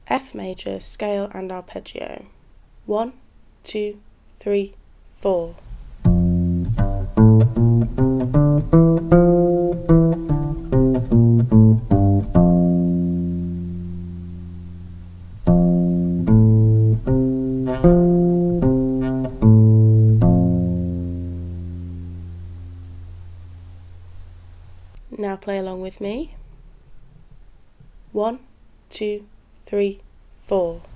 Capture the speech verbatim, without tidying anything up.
F major, scale and arpeggio. One, two, three, four. Now play along with me. One, two, three, four.